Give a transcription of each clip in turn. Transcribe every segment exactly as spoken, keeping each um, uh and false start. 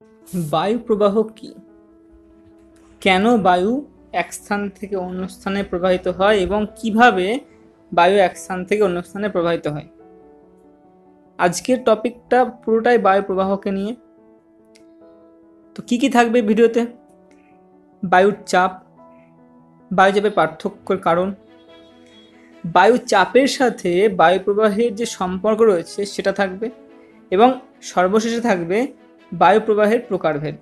বায়ু প্রবাহ কি? কেন বায়ু এক স্থান থেকে অন্য স্থানে প্রবাহিত হয় এবং কিভাবে বায়ু এক স্থান থেকে অন্য স্থানে প্রবাহিত হয়? আজকের টপিকটা পুরোটাই বায়ু প্রবাহকে নিয়ে। তো কি কি থাকবে ভিডিওতে? বায়ুর চাপ, বায়ুচাপের পার্থক্যের কারণ, বায়ু চাপের সাথে বায়ু প্রবাহের যে সম্পর্ক রয়েছে সেটা থাকবে, এবং সর্বশেষে থাকবে বায়ু প্রবাহের প্রকারভেদ।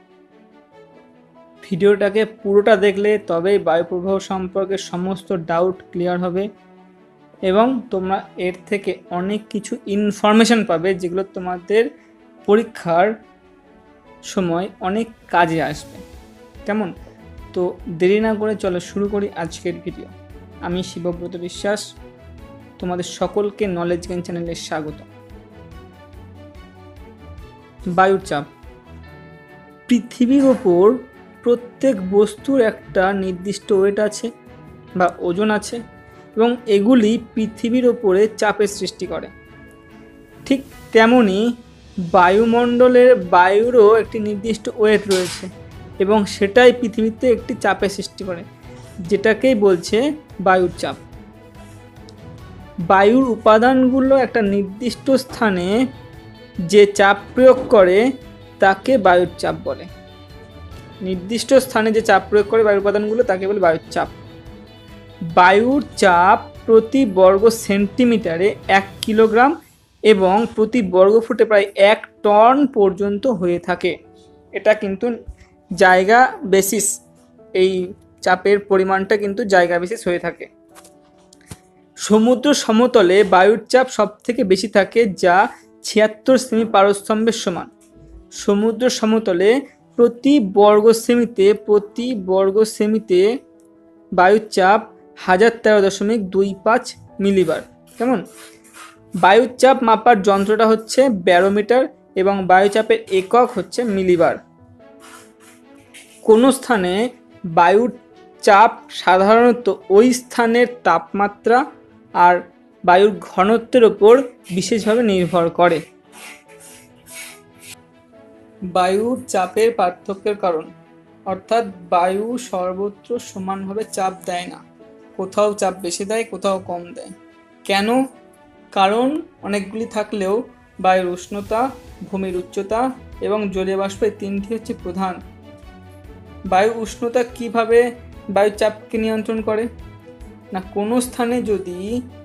ভিডিওটাকে পুরোটা দেখলে তবেই বায়ু প্রবাহ সম্পর্কে সমস্ত ডাউট ক্লিয়ার হবে এবং তোমরা এর থেকে অনেক কিছু ইনফরমেশন পাবে যেগুলো তোমাদের পরীক্ষার সময় অনেক কাজে আসবে। কেমন? তো দেরি না করে চলো শুরু করি আজকের ভিডিও। আমি শিবব্রত বিশ্বাস, তোমাদের সকলকে নলেজ গেইন চ্যানেলে স্বাগত। বায়ুর চাপ। পৃথিবীর ওপর প্রত্যেক বস্তুর একটা নির্দিষ্ট ওয়েট আছে বা ওজন আছে, এবং এগুলি পৃথিবীর ওপরে চাপের সৃষ্টি করে। ঠিক তেমনি বায়ুমণ্ডলের বায়ুরও একটি নির্দিষ্ট ওয়েট রয়েছে এবং সেটাই পৃথিবীতে একটি চাপের সৃষ্টি করে, যেটাকেই বলছে বায়ুর চাপ। বায়ুর উপাদানগুলো একটা নির্দিষ্ট স্থানে যে চাপ প্রয়োগ করে তাকে বায়ুর চাপ বলে। নির্দিষ্ট স্থানে যে চাপ প্রয়োগ করে বায়ুর উপাদানগুলো তাকে বলে বায়ুর চাপ। বায়ুর চাপ প্রতি বর্গ সেন্টিমিটারে এক কিলোগ্রাম এবং প্রতি বর্গফুটে প্রায় এক টন পর্যন্ত হয়ে থাকে। এটা কিন্তু জায়গা বেসিস, এই চাপের পরিমাণটা কিন্তু জায়গা বেসিস হয়ে থাকে। সমুদ্র সমতলে বায়ুর চাপ সব থেকে বেশি থাকে, যা ছিয়াত্তর সেমি পারস্তম্ভের সমান। সমুদ্র সমতলে প্রতি বর্গ সেমিতে প্রতি বর্গ সেমিতে বায়ুর চাপ হাজার তেরো দশমিক দুই পাঁচ মিলিবার। কেমন? বায়ুর চাপ মাপার যন্ত্রটা হচ্ছে ব্যারোমিটার এবং বায়ুচাপের একক হচ্ছে মিলিবার। কোনো স্থানে বায়ুর চাপ সাধারণত ওই স্থানের তাপমাত্রা আর বায়ুর ঘনত্বের ওপর বিশেষভাবে নির্ভর করে। বায়ুর চাপের পার্থক্যের কারণ, অর্থাৎ বায়ু সর্বত্র সমানভাবে চাপ দেয় না, কোথাও চাপ বেশি দেয়, কোথাও কম দেয়। কেন? কারণ অনেকগুলি থাকলেও বায়ুর উষ্ণতা, ভূমির উচ্চতা এবং জলীয় বাষ্প এই তিনটি হচ্ছে প্রধান। বায়ু উষ্ণতা কিভাবে বায়ুর চাপকে নিয়ন্ত্রণ করে না, কোনো স্থানে যদি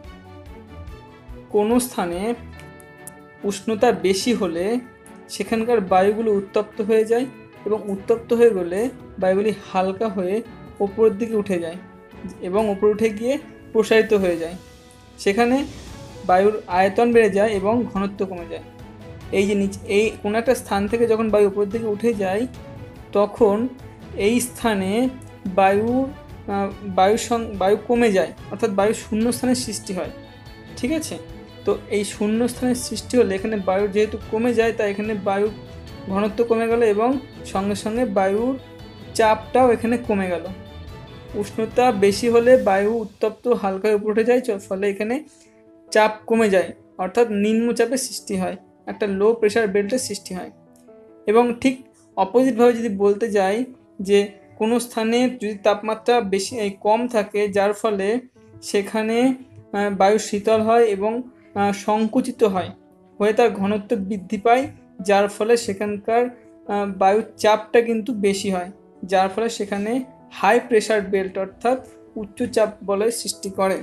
কোনো স্থানে উষ্ণতা বেশি হলে সেখানকার বায়ুগুলো উত্তপ্ত হয়ে যায় এবং উত্তপ্ত হয়ে গেলে বায়ুগুলি হালকা হয়ে ওপরের দিকে উঠে যায় এবং ওপরে উঠে গিয়ে প্রসারিত হয়ে যায়। সেখানে বায়ুর আয়তন বেড়ে যায় এবং ঘনত্ব কমে যায়। এই যে নিচে এই কোনো একটা স্থান থেকে যখন বায়ু উপরের দিকে উঠে যায় তখন এই স্থানে বায়ু বায়ু বায়ু কমে যায়, অর্থাৎ বায়ু শূন্য স্থানের সৃষ্টি হয়। ঠিক আছে? তো এই শূন্য স্থানের সৃষ্টি হলে এখানে বায়ু যেহেতু কমে যায়, তাই এখানে বায়ুর ঘনত্ব কমে গেল এবং সঙ্গে সঙ্গে বায়ুর চাপটাও এখানে কমে গেল। উষ্ণতা বেশি হলে বায়ু উত্তপ্ত হালকায় উপরে উঠে যায়, ফলে এখানে চাপ কমে যায়, অর্থাৎ নিম্নচাপের সৃষ্টি হয়, একটা লো প্রেশার বেল্টের সৃষ্টি হয়। এবং ঠিক অপোজিটভাবে যদি বলতে যাই যে কোনো স্থানে যদি তাপমাত্রা বেশি কম থাকে, যার ফলে সেখানে বায়ু শীতল হয় এবং সংকুচিত হয় হয়ে তার ঘনত্ব বৃদ্ধি পায়, যার ফলে সেখানকার বায়ুর চাপটা কিন্তু বেশি হয়, যার ফলে সেখানে হাই প্রেশার বেল্ট অর্থাৎ উচ্চ চাপ বলয় সৃষ্টি করে।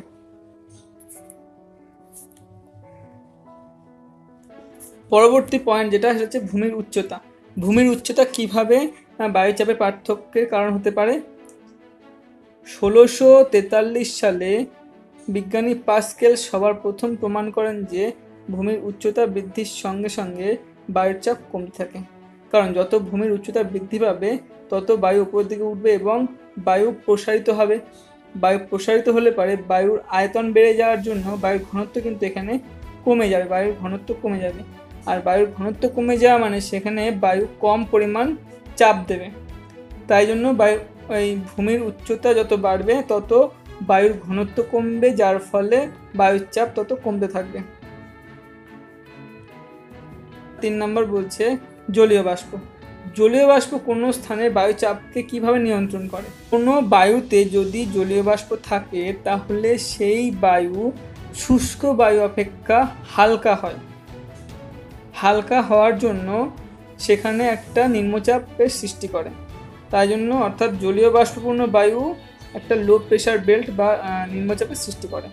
পরবর্তী পয়েন্ট যেটা সেটা হচ্ছে ভূমির উচ্চতা। ভূমির উচ্চতা কিভাবে বায়ুচাপের পার্থক্যের কারণ হতে পারে? ষোলোশো তেতাল্লিশ সালে বিজ্ঞানী পাস্কেল সবার প্রথম প্রমাণ করেন যে ভূমির উচ্চতা বৃদ্ধির সঙ্গে সঙ্গে বায়ুর চাপ কমতে থাকে। কারণ যত ভূমির উচ্চতা বৃদ্ধি পাবে তত বায়ু উপরের দিকে উঠবে এবং বায়ু প্রসারিত হবে। বায়ু প্রসারিত হলে পারে বায়ুর আয়তন বেড়ে যাওয়ার জন্য বায়ুর ঘনত্ব কিন্তু এখানে কমে যাবে, বায়ুর ঘনত্ব কমে যাবে। আর বায়ুর ঘনত্ব কমে যাওয়া মানে সেখানে বায়ু কম পরিমাণ চাপ দেবে। তাই জন্য বায়ু এই ভূমির উচ্চতা যত বাড়বে তত বায়ুর ঘনত্ব কমবে, যার ফলে বায়ুর চাপ তত কমতে থাকবে। তিন নম্বর বলছে জলীয় বাষ্প। জলীয় বাষ্প কোনো স্থানের বায়ুচাপকে কিভাবে নিয়ন্ত্রণ করে? কোনো বায়ুতে যদি জলীয় বাষ্প থাকে তাহলে সেই বায়ু শুষ্ক বায়ু অপেক্ষা হালকা হয়। হালকা হওয়ার জন্য সেখানে একটা নিম্নচাপের সৃষ্টি করে। তাই জন্য অর্থাৎ জলীয় বাষ্পপূর্ণ বায়ু একটা লো প্রেশার বেল্ট বা নিম্নচাপের সৃষ্টি করে।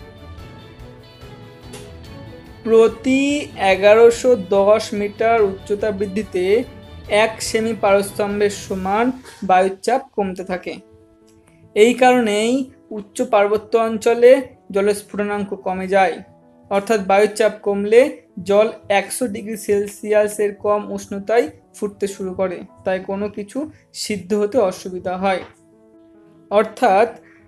প্রতি এগারোশো দশ মিটার উচ্চতা বৃদ্ধিতে এক সেমি পারস্তম্ভের সমান বায়ুচাপ কমতে থাকে। এই কারণেই উচ্চ পার্বত্য অঞ্চলে জলের স্ফুটনাঙ্ক কমে যায়। অর্থাৎ বায়ুচাপ কমলে জল একশো ডিগ্রি সেলসিয়াসের কম উষ্ণতায় ফুটতে শুরু করে, তাই কোনো কিছু সিদ্ধ হতে অসুবিধা হয়। অর্থাৎ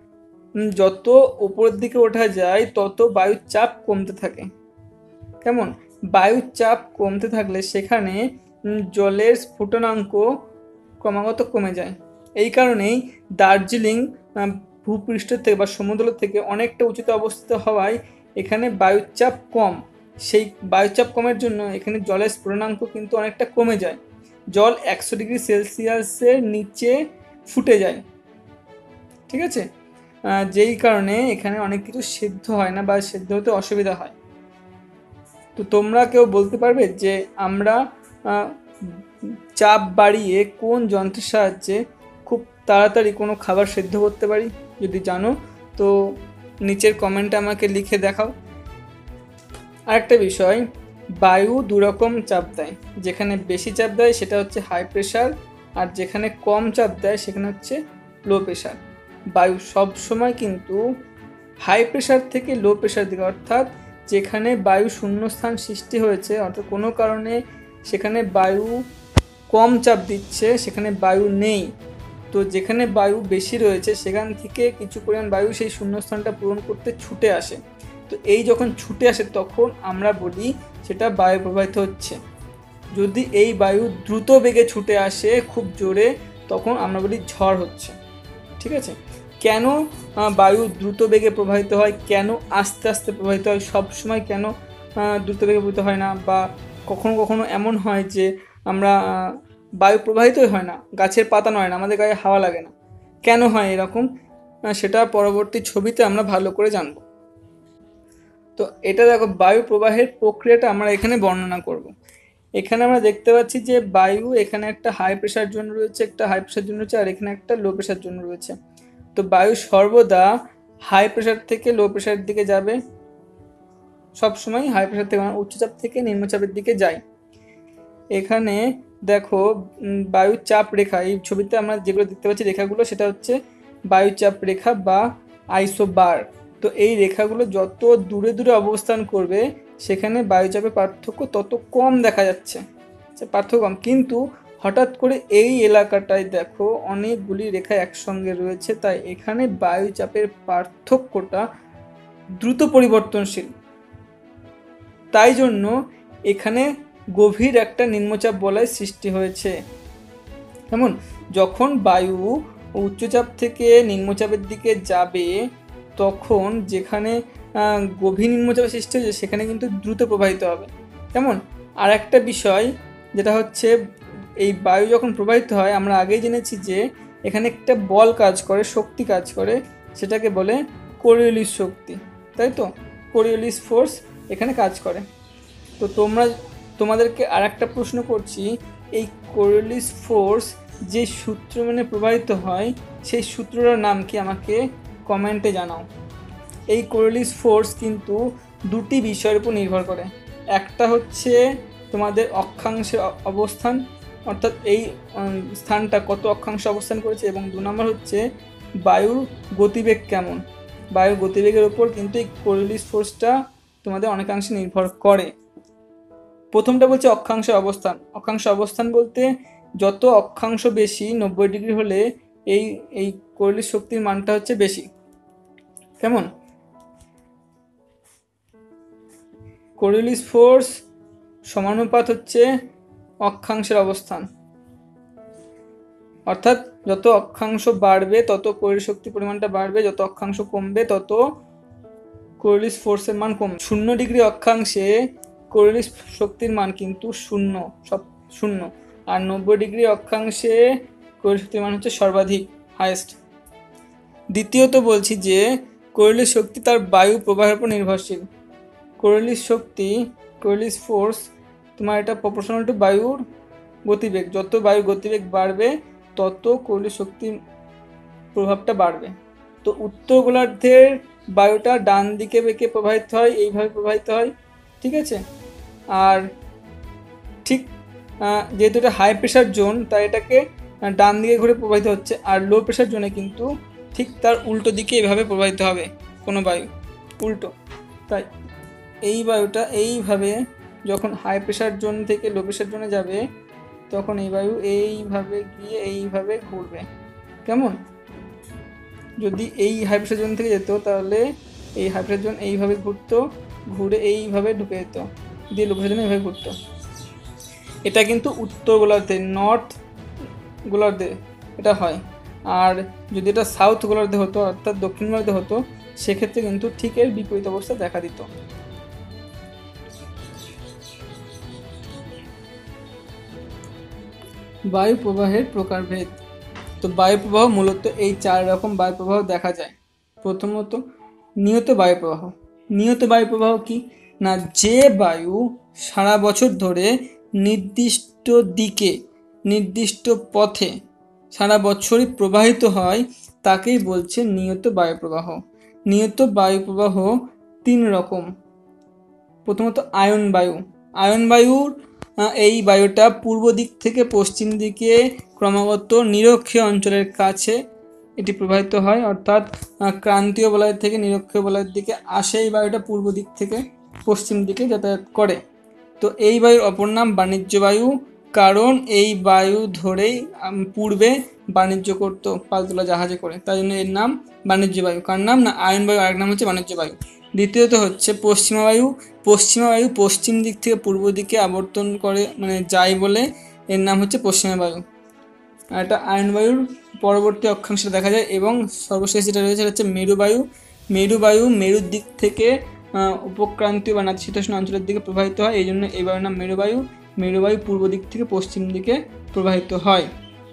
যত উপরের দিকে ওঠা যায় তত বায়ুর চাপ কমতে থাকে। কেমন? বায়ুর চাপ কমতে থাকলে সেখানে জলের স্ফুটনাঙ্ক ক্রমাগত কমে যায়। এই কারণেই দার্জিলিং ভূপৃষ্ঠ থেকে বা সমুদ্র থেকে অনেকটা উঁচুতে অবস্থিত হওয়ায় এখানে বায়ুর চাপ কম। সেই বায়ুচাপ কমের জন্য এখানে জলের স্ফুটনাঙ্ক কিন্তু অনেকটা কমে যায়। জল একশো ডিগ্রি সেলসিয়াসের নিচে ফুটে যায়। ঠিক আছে? যেই কারণে এখানে অনেক কিছু সিদ্ধ হয় না বা সিদ্ধ হতে অসুবিধা হয়। তো তোমরা কেউ বলতে পারবে যে আমরা চাপ বাড়িয়ে কোন যন্ত্রের সাহায্যে খুব তাড়াতাড়ি কোনো খাবার সিদ্ধ করতে পারি? যদি জানো তো নিচের কমেন্টে আমাকে লিখে দেখাও। আরেকটা বিষয়, বায়ু দুরকম চাপ দেয়। যেখানে বেশি চাপ দেয় সেটা হচ্ছে হাই প্রেশার, আর যেখানে কম চাপ দেয় সেখানে হচ্ছে লো প্রেশার। বায়ু সব সময় কিন্তু হাই প্রেশার থেকে লো প্রেশার দিকে, অর্থাৎ যেখানে বায়ু শূন্যস্থান সৃষ্টি হয়েছে, অর্থাৎ কোনো কারণে সেখানে বায়ু কম চাপ দিচ্ছে, সেখানে বায়ু নেই, তো যেখানে বায়ু বেশি রয়েছে সেখান থেকে কিছু পরিমাণ বায়ু সেই শূন্যস্থানটা পূরণ করতে ছুটে আসে। তো এই যখন ছুটে আসে তখন আমরা বলি সেটা বায়ু প্রবাহিত হচ্ছে। যদি এই বায়ু দ্রুত বেগে ছুটে আসে খুব জোরে, তখন আমরা বলি ঝড় হচ্ছে। ঠিক আছে? কেন বায়ু দ্রুত বেগে প্রবাহিত হয়, কেন আস্তে আস্তে প্রবাহিত হয়, সব সময় কেন দ্রুত বেগে প্রবাহিত হয় না, বা কখনো কখনো এমন হয় যে আমরা বায়ু প্রবাহিতই হয় না, গাছের পাতা নয় না, আমাদের গায়ে হাওয়া লাগে না, কেন হয় এরকম? সেটা পরবর্তী ছবিতে আমরা ভালো করে জানব। তো এটা দেখো, বায়ু প্রবাহের প্রক্রিয়াটা আমরা এখানে বর্ণনা করব। এখানে আমরা দেখতে পাচ্ছি যে বায়ু এখানে একটা হাই প্রেশার জোন রয়েছে, একটা হাই প্রেশার জোন রয়েছে, আর এখানে একটা লো প্রেশার জোন রয়েছে। তো বায়ু সর্বদা হাই প্রেশার থেকে লো প্রেশারের দিকে যাবে, সবসময় হাই প্রেশার থেকে মানে উচ্চচাপ থেকে নিম্নচাপের দিকে যায়। এখানে দেখো বায়ু চাপ রেখা, এই ছবিতে আমরা যেগুলো দেখতে পাচ্ছি রেখাগুলো, সেটা হচ্ছে বায়ু চাপ রেখা বা আইসোবার। তো এই রেখাগুলো যত দূরে দূরে অবস্থান করবে সেখানে বায়ুচাপের পার্থক্য তত কম দেখা যাচ্ছে, পার্থক্য কম। কিন্তু হঠাৎ করে এই এলাকাটায় দেখো অনেকগুলি রেখা একসঙ্গে রয়েছে, তাই এখানে বায়ুচাপের পার্থক্যটা দ্রুত পরিবর্তনশীল। তাই জন্য এখানে গভীর একটা নিম্নচাপ বলয় সৃষ্টি হয়েছে। যেমন যখন বায়ু উচ্চচাপ থেকে নিম্নচাপের দিকে যাবে তখন যেখানে গভীর নিম্নচাপের সৃষ্টি হয়েছে সেখানে কিন্তু দ্রুত প্রবাহিত হবে। যেমন আর একটা বিষয় যেটা হচ্ছে, এই বায়ু যখন প্রবাহিত হয় আমরা আগেই জেনেছি যে এখানে একটা বল কাজ করে, শক্তি কাজ করে, সেটাকে বলে কোরিওলিস শক্তি, তাই তো? কোরিওলিস ফোর্স এখানে কাজ করে। তো তোমরা তোমাদেরকে আর একটা প্রশ্ন করছি, এই কোরিওলিস ফোর্স যে সূত্র মেনে প্রবাহিত হয় সেই সূত্রটার নাম কি আমাকে কমেন্টে জানাও। এই কোরিওলিস ফোর্স কিন্তু দুটি বিষয়ের উপর নির্ভর করে। একটা হচ্ছে তোমাদের অক্ষাংশের অবস্থান, অর্থাৎ এই স্থানটা কত অক্ষাংশে অবস্থান করেছে, এবং দু নম্বর হচ্ছে বায়ুর গতিবেগ কেমন। বায়ুর গতিবেগের উপর কিন্তু এই কোরিওলিস ফোর্সটা তোমাদের অনেকাংশে নির্ভর করে। প্রথমটা বলছে অক্ষাংশ অবস্থান। অক্ষাংশ অবস্থান বলতে যত অক্ষাংশ বেশি, নব্বই ডিগ্রি হলে এই এই কোরিওলিস শক্তির মানটা হচ্ছে বেশি। কেমন? কোরিওলিস ফোর্স সমানুপাত হচ্ছে অক্ষাংশের অবস্থান, অর্থাৎ যত অক্ষাংশ বাড়বে তত কোরিওলিস শক্তির পরিমাণটা বাড়বে, যত অক্ষাংশ কমবে তত কোরিওলিস ফোর্সের মান কমবে। শূন্য ডিগ্রি অক্ষাংশে কোরিওলিস শক্তির মান কিন্তু শূন্য, সব শূন্য। আর নব্বই ডিগ্রি অক্ষাংশে কোরেলির শক্তির মান হচ্ছে সর্বাধিক, হাইয়েস্ট। দ্বিতীয়ত বলছি যে কোরেলির শক্তি তার বায়ু প্রবাহের উপর নির্ভরশীল। কোরেলির শক্তি, কোরেলিস ফোর্স, তোমার এটা প্রপোর্শনাল টু বায়ুর গতিবেগ। যত বায়ুর গতিবেগ বাড়বে তত কোরেলির শক্তির প্রভাবটা বাড়বে। তো উত্তর গোলার্ধের বায়ুটা ডান দিকে বেঁকে প্রবাহিত হয়, এইভাবে প্রবাহিত হয়, ঠিক আছে। আর ঠিক যেহেতু এটা হাই প্রেশার জোন তাই এটাকে ডান দিকে ঘুরে প্রবাহিত হচ্ছে, আর লো প্রেশার জোনে কিন্তু ঠিক তার উল্টো দিকে এইভাবে প্রবাহিত হবে কোনো বায়ু, উল্টো। তাই এই বায়ুটা এইভাবে যখন হাই প্রেশার জোন থেকে লো প্রেশার জোনে যাবে তখন এই বায়ু এইভাবে গিয়ে এইভাবে ঘুরবে, কেমন? যদি এই হাই প্রেশার জোন থেকে যেত তাহলে এই হাই প্রেশার জোন এইভাবে ঘুরতো, ঘুরে এইভাবে ঢুকে যেত, দিয়ে লো প্রেশার জোন এইভাবে ঘুরতো। এটা কিন্তু উত্তর গোলার্ধে, নর্থ গোলার্ধে এটা হয়। আর যদি এটা সাউথ গোলার্ধে হতো অর্থাৎ দক্ষিণ গোলার্ধে হতো সেক্ষেত্রে কিন্তু ঠিক এর বিপরীত অবস্থা দেখা দিত। বায়ু প্রবাহের প্রকারভেদ। তো বায়ু প্রবাহ মূলত এই চার রকম বায়ু প্রবাহ দেখা যায়। প্রথমত নিয়ত বায়ু প্রবাহ। নিয়ত বায়ু প্রবাহ কি না, যে বায়ু সারা বছর ধরে নির্দিষ্ট দিকে নির্দিষ্ট পথে সারা বছরই প্রবাহিত হয় তাকেই বলছে নিয়ত বায়ু প্রবাহ। নিয়ত বায়ু প্রবাহ তিন রকম। প্রথমত আয়ন বায়ু। আয়ন বায়ুর এই বায়ুটা পূর্ব দিক থেকে পশ্চিম দিকে ক্রমাগত নিরক্ষীয় অঞ্চলের কাছে এটি প্রবাহিত হয়, অর্থাৎ ক্রান্তীয় বলয় থেকে নিরক্ষীয় বলয়ের দিকে আসে এই বায়ুটা পূর্ব দিক থেকে পশ্চিম দিকে যাতায়াত করে। তো এই বায়ুর অপর নাম বাণিজ্য বায়ু, কারণ এই বায়ু ধরেই পূর্বে বাণিজ্য করতো পালতোলা জাহাজে করে, তাই জন্য এর নাম বাণিজ্য বায়ু। কার নাম না আয়ন বায়ু, আরেক নাম হচ্ছে বাণিজ্য বায়ু। দ্বিতীয়ত হচ্ছে পশ্চিমা বায়ু। পশ্চিমা বায়ু পশ্চিম দিক থেকে পূর্ব দিকে আবর্তন করে মানে যায় বলে এর নাম হচ্ছে পশ্চিমা বায়ু। আর এটা আয়ন বায়ুর পরবর্তী অক্ষাংশে দেখা যায়। এবং সর্বশেষ যেটা রয়েছে সেটা হচ্ছে মেরু বায়ু। মেরু বায়ু মেরুর দিক থেকে উপক্রান্তীয় বা নাতিশীতোষ্ণ অঞ্চলের দিকে প্রবাহিত হয়, এই জন্য এই বায়ুর নাম মেরু বায়ু। মেরু বায়ু পূর্ব দিক থেকে পশ্চিম দিকে প্রবাহিত হয়।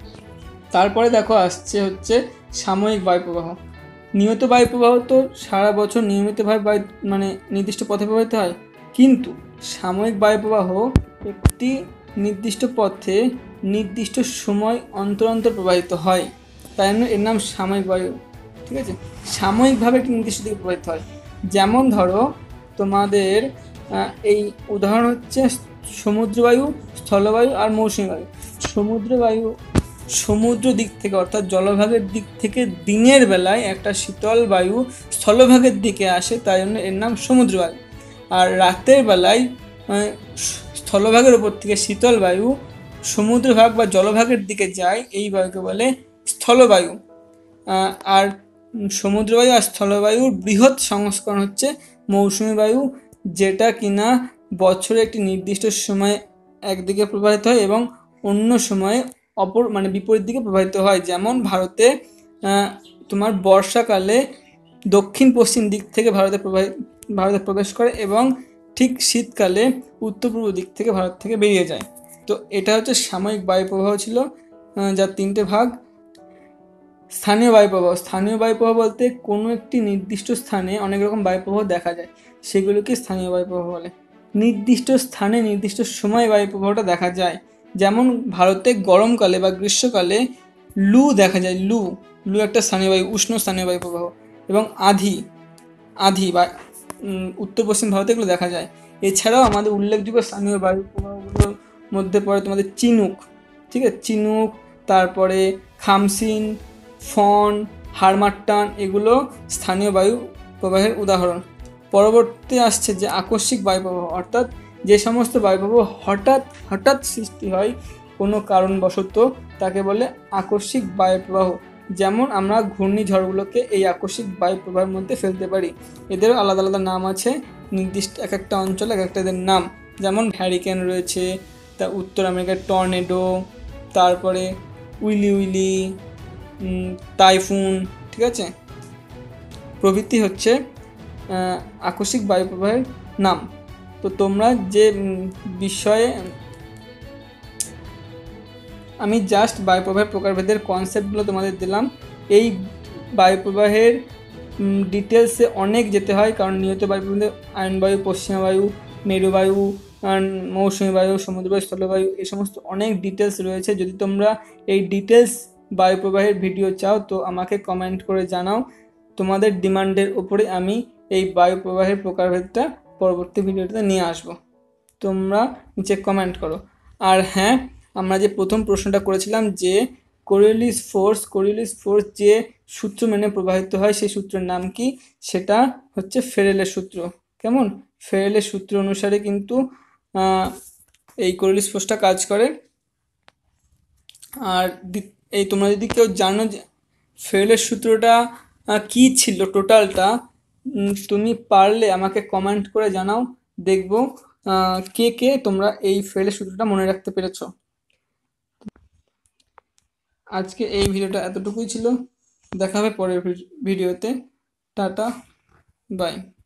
তারপরে দেখো আসছে হচ্ছে সাময়িক বায়ু প্রবাহ। নিয়ত বায়ু প্রবাহ তো সারা বছর নিয়মিতভাবে বায়ু মানে নির্দিষ্ট পথে প্রবাহিত হয়, কিন্তু সাময়িক বায়ু প্রবাহ একটি নির্দিষ্ট পথে নির্দিষ্ট সময় অন্তর অন্তর প্রবাহিত হয়, তাই জন্য এর নাম সাময়িক বায়ু, ঠিক আছে। সাময়িকভাবে একটি নির্দিষ্ট দিকে প্রবাহিত হয়। যেমন ধরো তোমাদের এই উদাহরণ হচ্ছে সমুদ্রবায়ু, স্থলবায়ু আর মৌসুমী বায়ু। সমুদ্রবায়ু সমুদ্র দিক থেকে অর্থাৎ জলভাগের দিক থেকে দিনের বেলায় একটা শীতল বায়ু স্থলভাগের দিকে আসে, তাই জন্য এর নাম সমুদ্রবায়ু। আর রাতের বেলায় স্থলভাগের উপর থেকে শীতল বায়ু সমুদ্রভাগ বা জলভাগের দিকে যায়, এই বায়ুকে বলে স্থলবায়ু। আর সমুদ্রবায়ু আর স্থলবায়ুর বৃহৎ সংস্করণ হচ্ছে মৌসুমী বায়ু, যেটা কিনা বছরে একটি নির্দিষ্ট সময়ে একদিকে প্রবাহিত হয় এবং অন্য সময়ে অপর মানে বিপরীত দিকে প্রবাহিত হয়। যেমন ভারতে তোমার বর্ষাকালে দক্ষিণ পশ্চিম দিক থেকে ভারতে প্রবাহিত ভারতে প্রবেশ করে এবং ঠিক শীতকালে উত্তর পূর্ব দিক থেকে ভারত থেকে বেরিয়ে যায়। তো এটা হচ্ছে সাময়িক বায়ু প্রবাহ ছিল, যার তিনটে ভাগ। স্থানীয় বায়ু প্রবাহ। স্থানীয় বায়ু প্রবাহ বলতে কোনো একটি নির্দিষ্ট স্থানে অনেক রকম বায়ু প্রবাহ দেখা যায়, সেগুলোকে স্থানীয় বায়ু প্রবাহ বলে। নির্দিষ্ট স্থানে নির্দিষ্ট সময় বায়ু প্রবাহটা দেখা যায়। যেমন ভারতে গরমকালে বা গ্রীষ্মকালে লু দেখা যায়। লু লু একটা স্থানীয় বায়ু, উষ্ণ স্থানীয় বায়ু প্রবাহ। এবং আধি আধি বা উত্তর পশ্চিম ভারতে এগুলো দেখা যায়। এছাড়াও আমাদের উল্লেখযোগ্য স্থানীয় বায়ু প্রবাহগুলোর মধ্যে পড়ে তোমাদের চিনুক, ঠিক আছে, চিনুক, তারপরে খামসিন, ফন, হারমাট্টান, এগুলো স্থানীয় বায়ু প্রবাহের উদাহরণ। পরবর্তী আসছে যে আকস্মিক বায়ু প্রবাহ, অর্থাৎ যে সমস্ত বায়ু প্রবাহ হঠাৎ হঠাৎ সৃষ্টি হয় কোনো কারণবশত তাকে বলে আকস্মিক বায়ু প্রবাহ। যেমন আমরা ঘূর্ণিঝড়গুলোকে এই আকস্মিক বায়ু প্রবাহের মধ্যে ফেলতে পারি। এদেরও আলাদা আলাদা নাম আছে, নির্দিষ্ট এক একটা অঞ্চলে এক একটা এদের নাম। যেমন হ্যারিকেন রয়েছে, তা উত্তর আমেরিকার টর্নেডো, তারপরে উইলি উইলি, টাইফুন, ঠিক আছে, প্রভৃতি হচ্ছে আকস্মিক বায়ু প্রবাহের নাম। তো তোমরা যে বিষয়ে আমি জাস্ট বায়ুপ্রবাহের প্রকারভেদের কনসেপ্টগুলো তোমাদের দিলাম। এই বায়ুপ্রবাহের ডিটেলসে অনেক যেতে হয়, কারণ নিয়ত বায়ুপ্রবাহে আয়নবায়ু, পশ্চিমা বায়ু, মেরুবায়ু, মৌসুমী বায়ু, সমুদ্রবায়ু, স্থলবায়ু, এই সমস্ত অনেক ডিটেলস রয়েছে। যদি তোমরা এই ডিটেলস বায়ুপ্রবাহের ভিডিও চাও তো আমাকে কমেন্ট করে জানাও। তোমাদের ডিমান্ডের উপরে আমি এই বায়ুপ্রবাহের প্রকারভেদটা পরবর্তী ভিডিওতে নিয়ে আসব। তোমরা নিচে কমেন্ট করো। আর হ্যাঁ, আমরা যে প্রথম প্রশ্নটা করেছিলাম যে কোরিওলিস ফোর্স কোরিওলিস ফোর্স যে সূত্র মেনে প্রবাহিত হয় সেই সূত্রের নাম কি, সেটা হচ্ছে ফেরেলের সূত্র। কেমন? ফেরেলের সূত্র অনুসারে কিন্তু এই কোরিওলিস ফোর্সটা কাজ করে। আর এই তোমরা যদি কেউ জানো যে ফেরেলের সূত্রটা কি ছিল টোটালটা, তুমি পারলে আমাকে কমেন্ট করে জানাও, দেখব কে কে তোমরা এই ফেরেলের সূত্রটা মনে রাখতে পেরেছো। আজকে এই ভিডিওটা এতটুকুই ছিল, দেখা হবে পরের ভিডিওতে। Tata, by.